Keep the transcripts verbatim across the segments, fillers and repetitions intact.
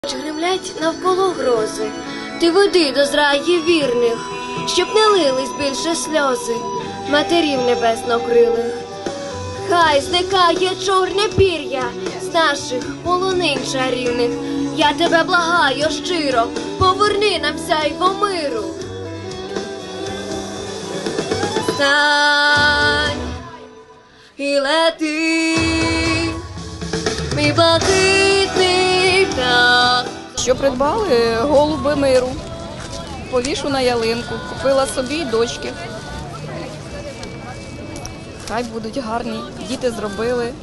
Гремлять навколо грози, ти веди до зраї вірних, щоб не лились більше сльози матерів небеснокрилих. Хай зникає чорне пір'я з наших полонин чарівних. Я тебе благаю щиро, поверни нам сяйво миру. Стань і лети, мій блакитний птах. Що придбали? Голуби миру. Повішу на ялинку. Купила собі і дочки. Хай будуть гарні. Діти зробили.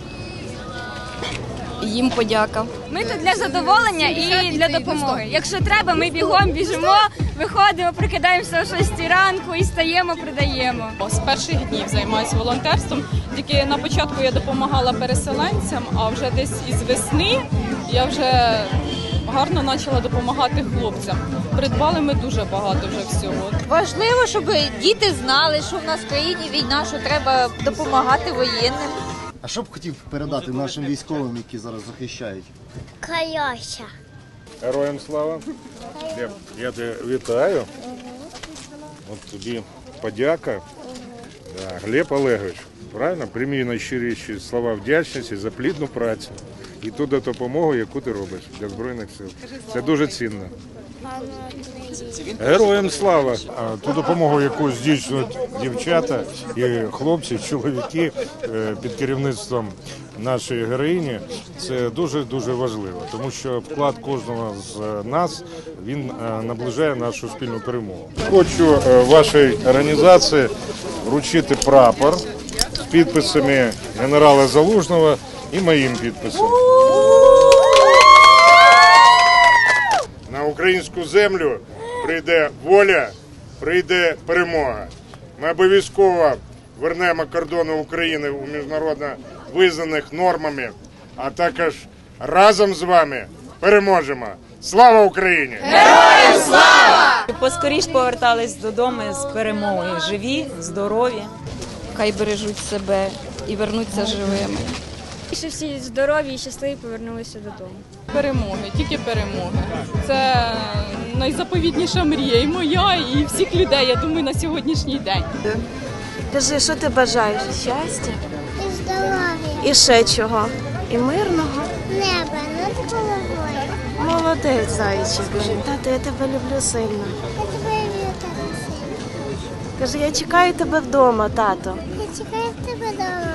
Їм подяка. Ми тут для задоволення і для допомоги. Якщо треба, ми бігом біжимо, виходимо, прикидаємося о шостій ранку і стаємо, продаємо. З перших днів займаюся волонтерством. Тільки на початку я допомагала переселенцям, а вже десь із весни я вже гарно почала допомагати хлопцям. Придбали ми дуже багато вже всього. Важливо, щоб діти знали, що в нас в країні війна, що треба допомагати воєнним. А що б хотів передати нашим військовим, які зараз захищають? Кальося. Героям слава. Глеб, я тебе вітаю. От тобі подяка. Да, Глеб Олегович, правильно? Прийми найщиріші слова вдячності за плідну працю і ту допомогу, яку ти робиш для Збройних сил. Це дуже цінно. Героям слава! Ту допомогу, яку здійснюють дівчата і хлопці, чоловіки під керівництвом нашої героїні, це дуже-дуже важливо, тому що вклад кожного з нас, він наближає нашу спільну перемогу. Хочу вашій організації вручити прапор з підписами генерала Залужного і моїм підписом. На українську землю прийде воля, прийде перемога. Ми обов'язково вернемо кордони України у міжнародно визнаних нормами, а також разом з вами переможемо. Слава Україні! Героям слава! Поскоріш повертались додому з перемогою. Живі, здорові. Хай бережуть себе і вернуться живими. Щоб всі здорові і щасливі повернулися додому. Перемоги, тільки перемоги. Це найзаповітніша мрія і моя, і всіх людей, я думаю, на сьогоднішній день. Кажи, що ти бажаєш? Щастя? І здоров'я. І ще чого? І мирного? Неба над головою. Молодець, зайчик. Тато, я тебе люблю сильно. Я тебе вітаю. Кажи, я чекаю тебе вдома, тато. Я чекаю тебе вдома.